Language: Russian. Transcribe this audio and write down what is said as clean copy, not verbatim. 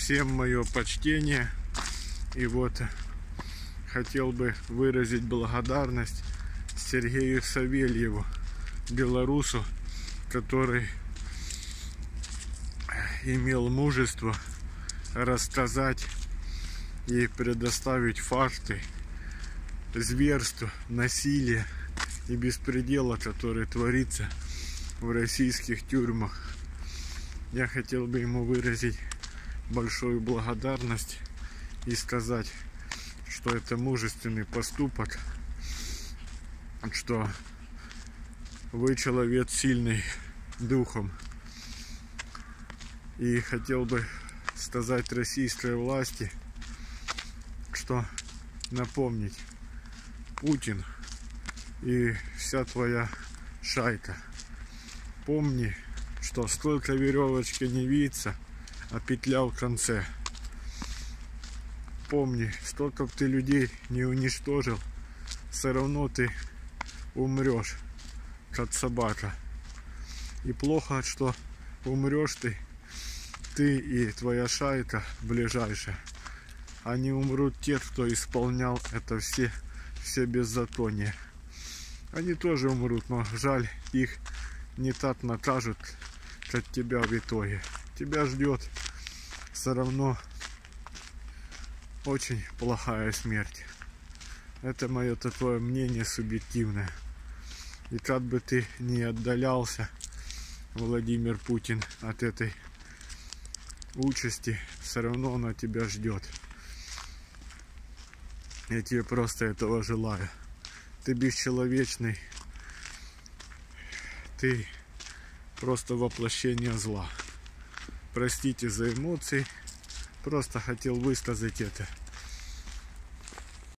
Всем мое почтение. И вот хотел бы выразить благодарность Сергею Савельеву, белорусу, который имел мужество рассказать и предоставить факты зверства, насилия и беспредела, который творится в российских тюрьмах. Я хотел бы ему выразить большую благодарность и сказать, что это мужественный поступок, что вы человек сильный духом. И хотел бы сказать российской власти, что напомнить: Путин и вся твоя шайка, помни, что сколько веревочки не виться, а петля в конце. Помни, сколько бы ты людей не уничтожил, все равно ты умрешь, как собака. И плохо, что умрешь ты и твоя шайка ближайшая. Они умрут те, кто исполнял это все беззакония. Они тоже умрут, но жаль, их не так накажут, как тебя в итоге. Тебя ждет все равно очень плохая смерть. Это мое такое мнение субъективное. И как бы ты ни отдалялся, Владимир Путин, от этой участи, все равно она тебя ждет. Я тебе просто этого желаю. Ты бесчеловечный. Ты просто воплощение зла. Простите за эмоции. Просто хотел высказать это.